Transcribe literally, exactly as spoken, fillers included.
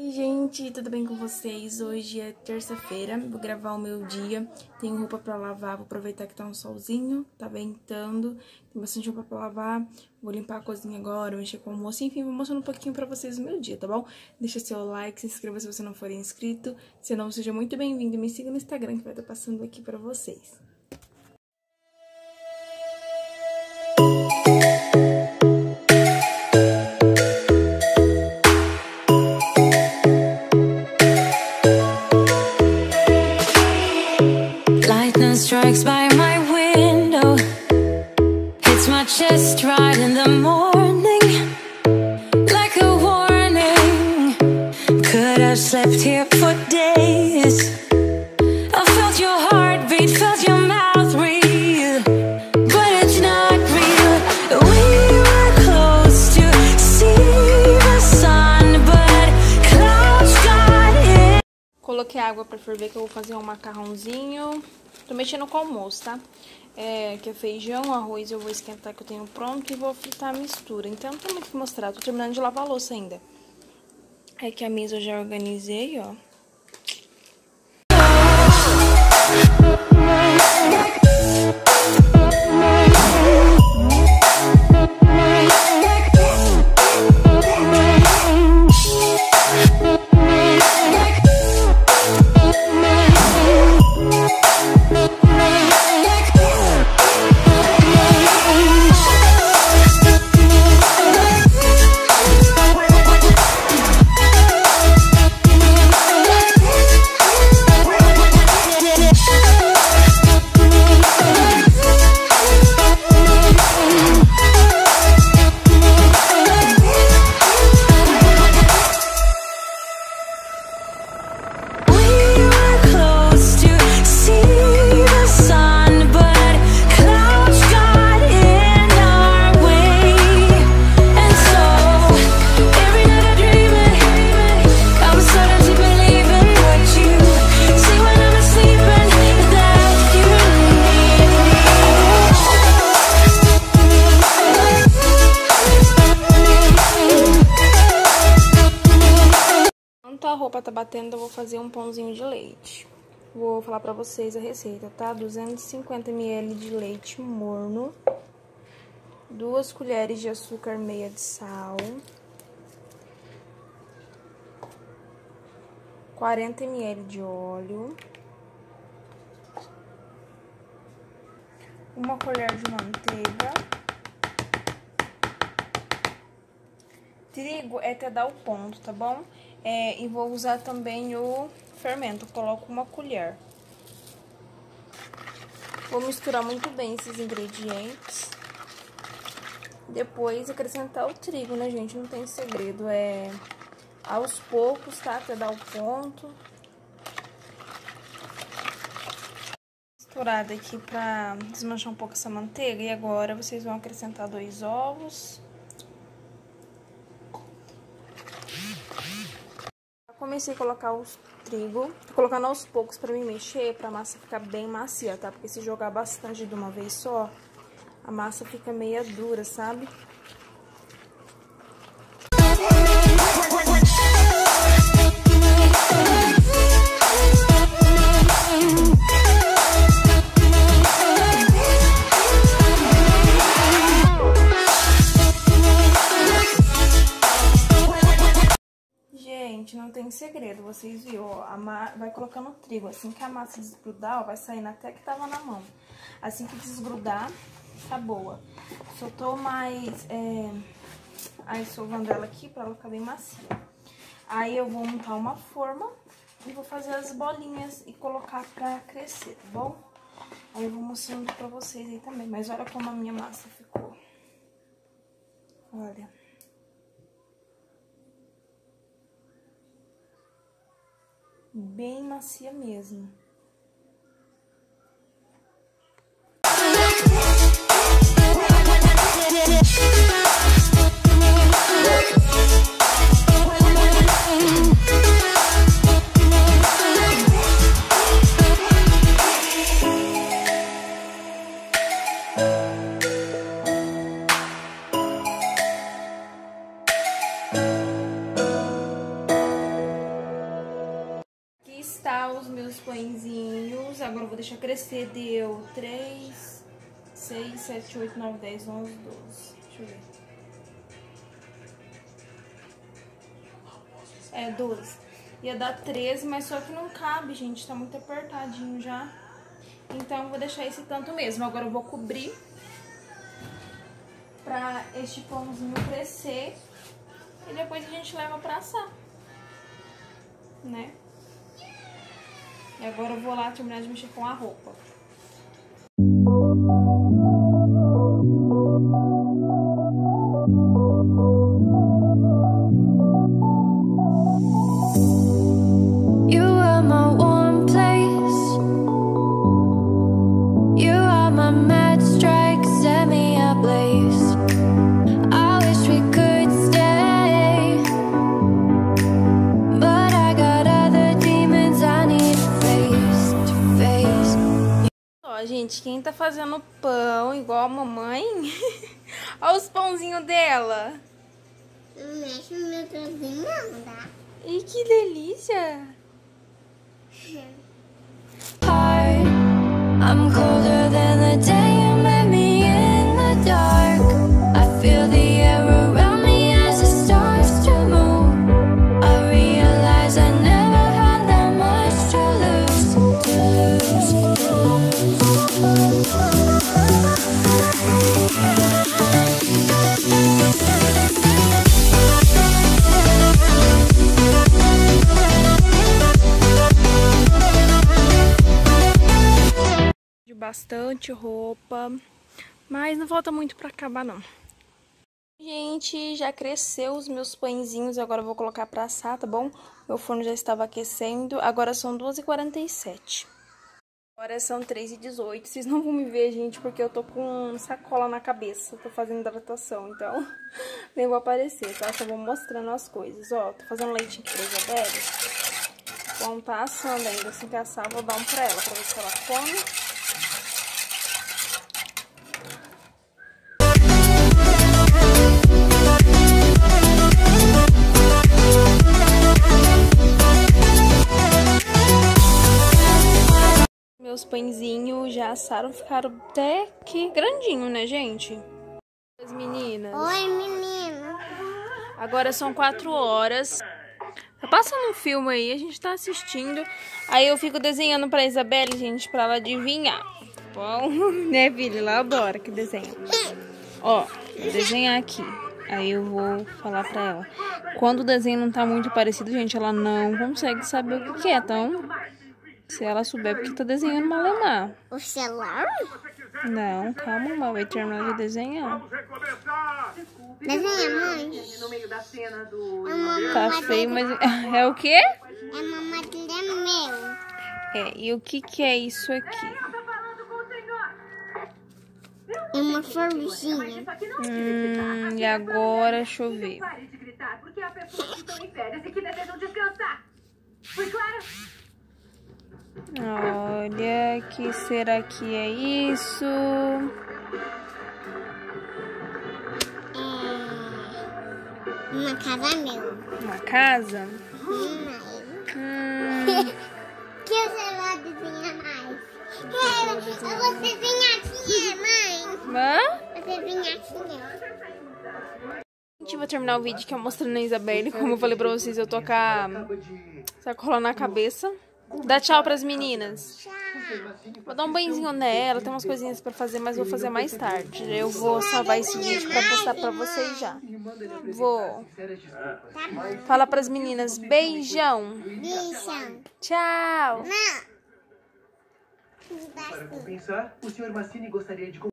Oi gente, tudo bem com vocês? Hoje é terça-feira, vou gravar o meu dia. Tenho roupa pra lavar, vou aproveitar que tá um solzinho, tá ventando. Tem bastante roupa pra lavar, vou limpar a cozinha agora, mexer com o almoço. Enfim, vou mostrando um pouquinho pra vocês o meu dia, tá bom? Deixa seu like, se inscreva se você não for inscrito. Se não, seja muito bem-vindo e me siga no Instagram que vai estar passando aqui pra vocês. Strikes by my window, hits my chest right in the morning, like a warning. Could have slept here for days. I felt your heartbeat, felt your mouth breathe, but it's not real. We were close to see the sun, but clouds got in. Coloquei água pra ferver que eu vou fazer um macarrãozinho. Tô mexendo com o almoço, tá? É, que é feijão, arroz eu vou esquentar que eu tenho pronto e vou fritar a mistura. Então não tem muito o que mostrar, tô terminando de lavar a louça ainda. É que a mesa eu já organizei, ó. Enquanto a roupa tá batendo, eu vou fazer um pãozinho de leite. Vou falar pra vocês a receita, tá? duzentos e cinquenta mililitros de leite morno, duas colheres de açúcar meia de sal, quarenta mililitros de óleo, uma colher de manteiga. Trigo é até dar o ponto, tá bom? É, e vou usar também o fermento, eu coloco uma colher. Vou misturar muito bem esses ingredientes. Depois acrescentar o trigo, né, gente? Não tem segredo, é aos poucos, tá? Até dar o ponto. Misturada aqui pra desmanchar um pouco essa manteiga. E agora vocês vão acrescentar dois ovos. Comecei a colocar o trigo, tô colocando aos poucos pra me mexer, pra massa ficar bem macia, tá? Porque se jogar bastante de uma vez só, a massa fica meia dura, sabe? Gente, não tem segredo, vocês viram, ó, a ma... vai colocando o trigo, assim que a massa desgrudar, ó, vai saindo até que tava na mão. Assim que desgrudar, tá boa. Só tô mais, é... aí sovando ela aqui pra ela ficar bem macia. Aí eu vou montar uma forma e vou fazer as bolinhas e colocar pra crescer, tá bom? Aí eu vou mostrando pra vocês aí também, mas olha como a minha massa ficou. Olha. Bem macia mesmo. os meus pãezinhos. Agora eu vou deixar crescer. Deu três, seis, sete, oito, nove, dez, onze, doze. Deixa eu ver. É, doze. Ia dar treze, mas só que não cabe, gente. Tá muito apertadinho já. Então eu vou deixar esse tanto mesmo. Agora eu vou cobrir pra este pãozinho crescer. E depois a gente leva pra assar, né? E agora eu vou lá terminar de mexer com a roupa. You are my warm place. You are my mad strike, set me ablaze. I wish we could stay, but I got other demons I need face to face. Ó, gente, quem tá fazendo pão igual a mamãe? Olha os pãozinhos dela. Não mexe no meu pãozinho não, tá? E que delícia! Heart, I'm colder than the day you met me in the dark. I feel the air around me as it starts to move. I realize I never had that much to lose, to lose. Bastante roupa, mas não falta muito pra acabar não. Gente, já cresceu os meus pãezinhos, agora eu vou colocar pra assar, tá bom? Meu forno já estava aquecendo, agora são duas e quarenta e sete. Agora são três e dezoito, vocês não vão me ver, gente, porque eu tô com sacola na cabeça, tô fazendo hidratação, então nem vou aparecer, tá? Só vou mostrando as coisas. Ó, tô fazendo leitinho pra Isabelle, bom, tá assando ainda, assim que assar, vou dar um pra ela, pra ver se ela come. Meus pãezinhos já assaram, ficaram até que grandinho, né, gente? As meninas. Oi, menina. Agora são quatro horas. Tá passando um filme aí, a gente tá assistindo. Aí eu fico desenhando pra Isabelle, gente, pra ela adivinhar. Bom, né, filha? Ela adora que desenha. Ó, vou desenhar aqui. Aí eu vou falar pra ela. Quando o desenho não tá muito parecido, gente, ela não consegue saber o que que é, então... Se ela souber, porque tá desenhando Malemar. O celular? Não, calma, mamãe. Vai terminar de desenhar. Desenha, mãe. É uma Tá feio, mas... É o quê? É uma madeira meu. É, e o que que é isso aqui? É uma florzinha. Hum, e agora, deixa eu ver. Olha, que será que é isso? É uma casa meu. Uma casa? Hum. Hum, Que você vai desenhar mais? Eu vou desenhar aqui, mãe. hã? Eu vou desenhar aqui. Gente, vou terminar o vídeo aqui eu mostrando a Isabelle. Como eu falei pra vocês, eu tô com a sacola na cabeça. Dá tchau pras meninas. Tchau. Vou dar um banhozinho nela, tem umas coisinhas pra fazer, mas vou fazer mais tarde. Eu vou salvar esse vídeo pra postar pra vocês já. Vou. Fala pras meninas, beijão. Beijão. Tchau. Não. Para compensar, o senhor Massini gostaria de